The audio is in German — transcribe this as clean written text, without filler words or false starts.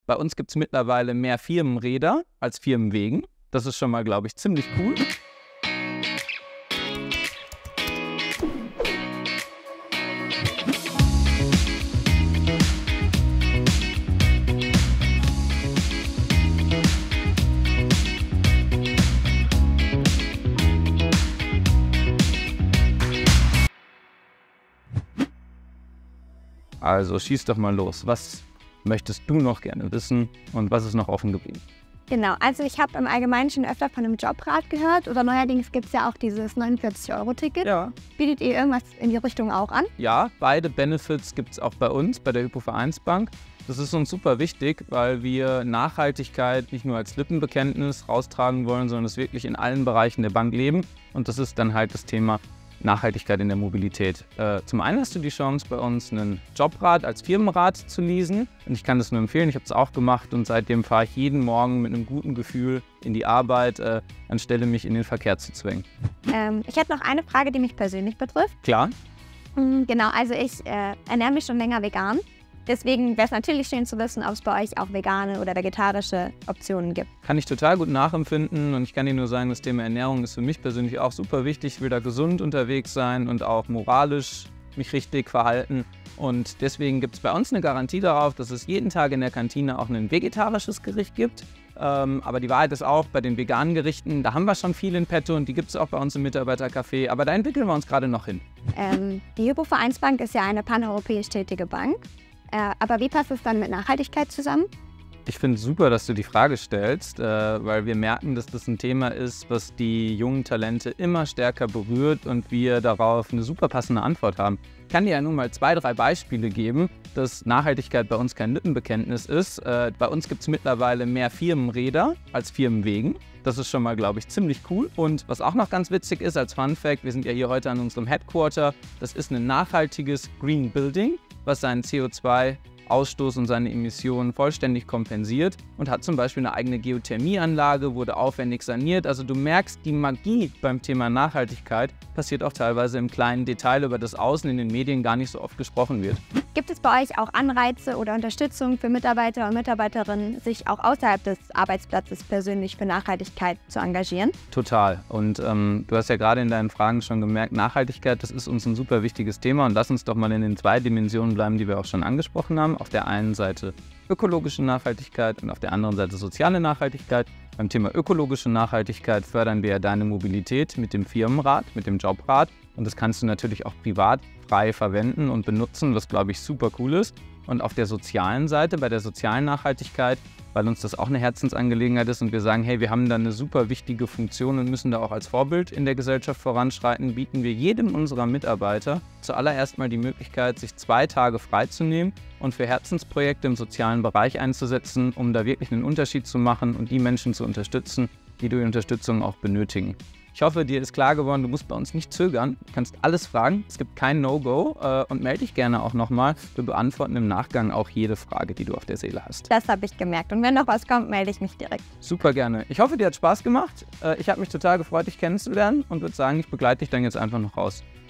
Bei uns gibt es mittlerweile mehr Firmenräder als Firmenwegen. Das ist schon mal, glaube ich, ziemlich cool. Also schieß doch mal los. Was möchtest du noch gerne wissen und was ist noch offen geblieben? Genau, also ich habe im Allgemeinen schon öfter von einem Jobrat gehört oder neuerdings gibt es ja auch dieses 49-Euro-Ticket. Ja. Bietet ihr irgendwas in die Richtung auch an? Ja, beide Benefits gibt es auch bei uns, bei der Hypo-Vereinsbank. Das ist uns super wichtig, weil wir Nachhaltigkeit nicht nur als Lippenbekenntnis raustragen wollen, sondern es wirklich in allen Bereichen der Bank leben. Und das ist dann halt das Thema Nachhaltigkeit in der Mobilität. Zum einen hast du die Chance, bei uns einen Jobrat als Firmenrat zu leasen. Und ich kann das nur empfehlen, ich habe es auch gemacht und seitdem fahre ich jeden Morgen mit einem guten Gefühl in die Arbeit, anstelle mich in den Verkehr zu zwingen. Ich hätte noch eine Frage, die mich persönlich betrifft. Klar. Genau, also ich ernähre mich schon länger vegan. Deswegen wäre es natürlich schön zu wissen, ob es bei euch auch vegane oder vegetarische Optionen gibt. Kann ich total gut nachempfinden und ich kann dir nur sagen, das Thema Ernährung ist für mich persönlich auch super wichtig. Ich will da gesund unterwegs sein und auch moralisch mich richtig verhalten. Und deswegen gibt es bei uns eine Garantie darauf, dass es jeden Tag in der Kantine auch ein vegetarisches Gericht gibt. Aber die Wahrheit ist auch, bei den veganen Gerichten, da haben wir schon viel in petto und die gibt es auch bei uns im Mitarbeitercafé. Aber da entwickeln wir uns gerade noch hin. Die Hypo-Vereinsbank ist ja eine paneuropäisch tätige Bank. Aber wie passt es dann mit Nachhaltigkeit zusammen? Ich finde es super, dass du die Frage stellst, weil wir merken, dass das ein Thema ist, was die jungen Talente immer stärker berührt und wir darauf eine super passende Antwort haben. Ich kann dir ja nun mal 2, 3 Beispiele geben, dass Nachhaltigkeit bei uns kein Lippenbekenntnis ist. Bei uns gibt es mittlerweile mehr Firmenräder als Firmenwegen. Das ist schon mal, glaube ich, ziemlich cool. Und was auch noch ganz witzig ist als Fun Fact, wir sind ja hier heute an unserem Headquarter. Das ist ein nachhaltiges Green Building, was seinen CO2-Ausstoß und seine Emissionen vollständig kompensiert und hat zum Beispiel eine eigene Geothermieanlage, wurde aufwendig saniert. Also du merkst, die Magie beim Thema Nachhaltigkeit passiert auch teilweise im kleinen Detail, über das außen in den Medien gar nicht so oft gesprochen wird. Gibt es bei euch auch Anreize oder Unterstützung für Mitarbeiter und Mitarbeiterinnen, sich auch außerhalb des Arbeitsplatzes persönlich für Nachhaltigkeit zu engagieren? Total. Und du hast ja gerade in deinen Fragen schon gemerkt, Nachhaltigkeit, das ist uns ein super wichtiges Thema. Und lass uns doch mal in den 2 Dimensionen bleiben, die wir auch schon angesprochen haben. Auf der einen Seite ökologische Nachhaltigkeit und auf der anderen Seite soziale Nachhaltigkeit. Beim Thema ökologische Nachhaltigkeit fördern wir deine Mobilität mit dem Firmenrat, mit dem Jobrat. Und das kannst du natürlich auch privat frei verwenden und benutzen, was, glaube ich, super cool ist. Und auf der sozialen Seite, bei der sozialen Nachhaltigkeit, weil uns das auch eine Herzensangelegenheit ist und wir sagen, hey, wir haben da eine super wichtige Funktion und müssen da auch als Vorbild in der Gesellschaft voranschreiten, bieten wir jedem unserer Mitarbeiter zuallererst mal die Möglichkeit, sich 2 Tage freizunehmen und für Herzensprojekte im sozialen Bereich einzusetzen, um da wirklich einen Unterschied zu machen und die Menschen zu unterstützen, die die Unterstützung auch benötigen. Ich hoffe, dir ist klar geworden, du musst bei uns nicht zögern. Du kannst alles fragen, es gibt kein No-Go und melde dich gerne auch nochmal. Wir beantworten im Nachgang auch jede Frage, die du auf der Seele hast. Das habe ich gemerkt und wenn noch was kommt, melde ich mich direkt. Super gerne. Ich hoffe, dir hat Spaß gemacht. Ich habe mich total gefreut, dich kennenzulernen und würde sagen, ich begleite dich dann jetzt einfach noch raus.